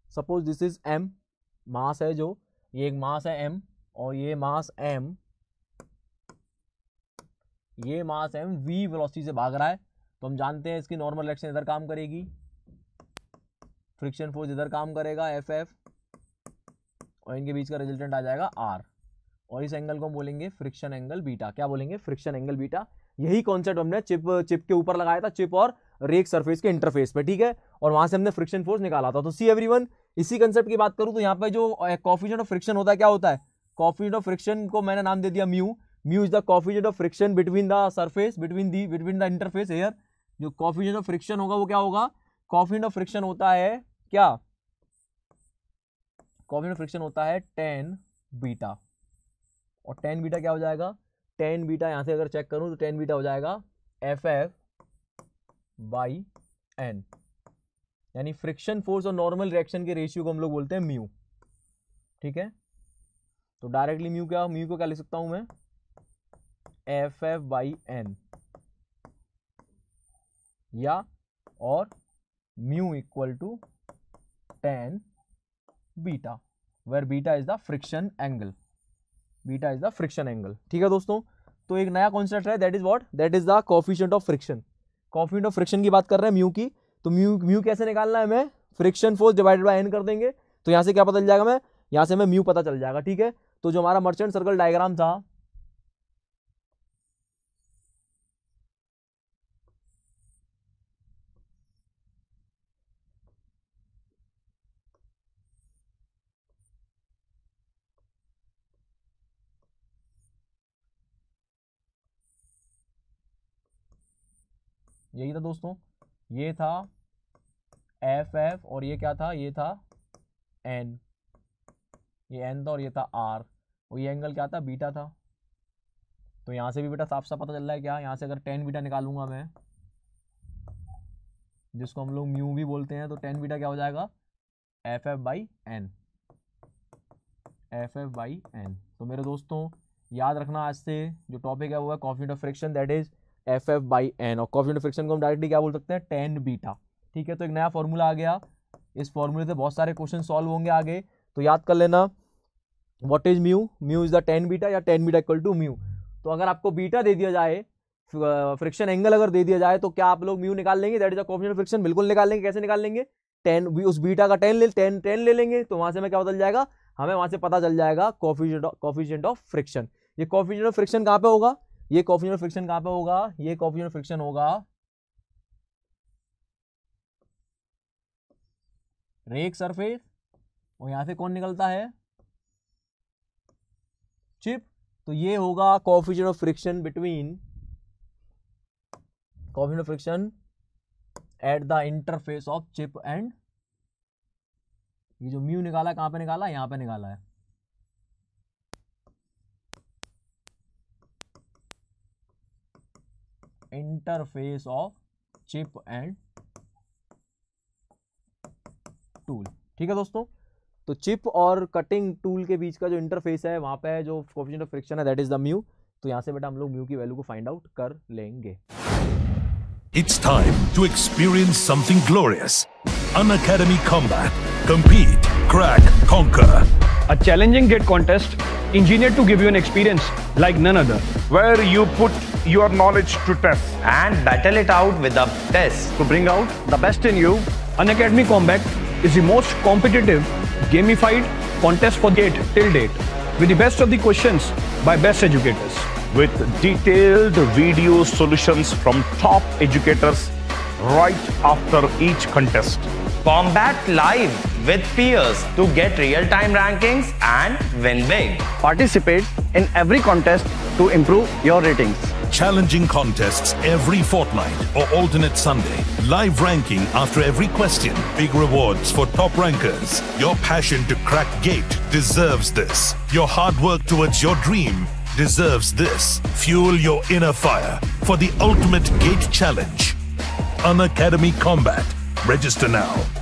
Suppose this is m, mass है जो, ये एक मास है m और ये मास m, ये मास m v वेलोसिटी से भाग रहा है, तो हम जानते हैं इसकी नॉर्मल डायरेक्शन इधर काम करेगी, फ्रिक्शन फोर्स इधर काम करेगा Ff, और इनके बीच का रिजल्टेंट आ जाएगा R, और इस एंगल को हम बोलेंगे फ्रिक्शन एंगल बीटा। क्या बोलेंगे? Friction angle beta. यही कॉन्सेप्ट हमने चिप के ऊपर लगाया था, चिप और रेक सरफेस के इंटरफेस पे, ठीक है, और वहां से हमने फ्रिक्शन फोर्स निकाला था। तो सी एवरीवन, इसी कंसेप्ट की बात करूं तो यहाँ पे जो कोएफिशिएंट ऑफ फ्रिक्शन होता है, क्या होता है? कोएफिशिएंट ऑफ फ्रिक्शन को मैंने नाम दे दिया mu. Mu is the coefficient of friction between the surface, between the interface air. जो कोएफिशिएंट ऑफ फ्रिक्शन होगा वो क्या होगा? कोएफिशिएंट ऑफ फ्रिक्शन होता है क्या? कोएफिशिएंट ऑफ फ्रिक्शन होता है tan बीटा, और tan बीटा क्या हो जाएगा? tan बीटा यहां से अगर चेक करूं तो tan बीटा हो जाएगा Ff/n, यानी फ्रिक्शन फोर्स और नॉर्मल रिएक्शन के रेशियो को हम लोग बोलते हैं म्यू, ठीक है। तो डायरेक्टली म्यू को क्या लिख सकता हूं मैं? Ff/n, या और mu equal to tan beta, where beta is the friction angle, beta is the friction angle, ठीक है दोस्तों। तो एक नया कॉन्सेप्ट है, that is what? That is the coefficient of friction. Coefficient of friction की बात कर रहे हैं म्यू की, तो म्यू कैसे निकालना है? हमें friction force divided by n कर देंगे, तो यहां से क्या पता चल जाएगा? मैं यहां से हमें म्यू पता चल जाएगा, ठीक है। तो जो हमारा मर्चेंट सर्कल डायग्राम था, यही था दोस्तों, ये था Ff और ये क्या था? ये था n, ये n था और ये था r, और ये एंगल क्या था? बीटा था। तो यहां से भी बेटा साफ साफ पता चल रहा है क्या? यहां से अगर tan बीटा निकालूंगा मैं, जिसको हम लोग म्यू भी बोलते हैं, तो tan बीटा क्या हो जाएगा? Ff/n, Ff/n। तो मेरे दोस्तों याद रखना, आज से जो टॉपिक है वो है coefficient of friction, that is Ff/n, और कोएफिशिएंट ऑफ फ्रिक्शन को हम डायरेक्टली क्या बोल सकते हैं? tan बीटा, ठीक है। तो एक नया फॉर्मूला आ गया, इस फॉर्मूले से बहुत सारे क्वेश्चन सॉल्व होंगे आगे, तो याद कर लेना। What is mu? Mu is the tan beta, या tan beta equal to mu. तो अगर आपको बीटा दे दिया जाए, फ्रिक्शन एंगल अगर दे दिया जाए, तो क्या आप लोग म्यू निकाल लेंगे? That is the coefficient of friction, बिल्कुल निकाल लेंगे। कैसे निकाल लेंगे? उस बीटा का tan ले लेंगे, तो वहां से हमें क्या पता चल जाएगा? हमें वहां से पता चल जाएगा कोएफिशिएंट ऑफ फ्रिक्शन। ये कोएफिशिएंट ऑफ फ्रिक्शन कहां पे होगा? ये कोएफिशिएंट ऑफ फ्रिक्शन कहां पे होगा? ये कोएफिशिएंट ऑफ फ्रिक्शन होगा रेक सरफेस, और यहां से कौन निकलता है? चिप। तो ये होगा coefficient of friction between, coefficient of friction at the interface of chip and, ये जो म्यू निकाला कहां पे निकाला? यहां पे निकाला है, interface of chip and tool, ठीक है दोस्तों। तो चिप और कटिंग टूल के बीच का जो इंटरफेस है, वहां पे जो कोएफिशिएंट ऑफ फ्रिक्शन है, दैट इज द म्यू। तो यहां से बेटा हम लोग म्यू की वैल्यू को फाइंड आउट कर लेंगे। It's time to experience something glorious. Unacademy Combat. Compete, crack, conquer. A challenging gate contest engineered to give you an experience like none other. Where you put your knowledge to test and battle it out with the best. To bring out the best in you, Unacademy Combat is the most competitive, gamified contest for GATE till date, with the best of the questions by best educators. with detailed video solutions from top educators right after each contest. Combat live with peers to get real-time rankings and win big. Participate in every contest to improve your ratings. Challenging contests every fortnight or alternate Sunday. Live ranking after every question. Big rewards for top rankers. Your passion to crack GATE deserves this. Your hard work towards your dream deserves this. Fuel your inner fire for the ultimate GATE challenge. Unacademy Combat. Register now.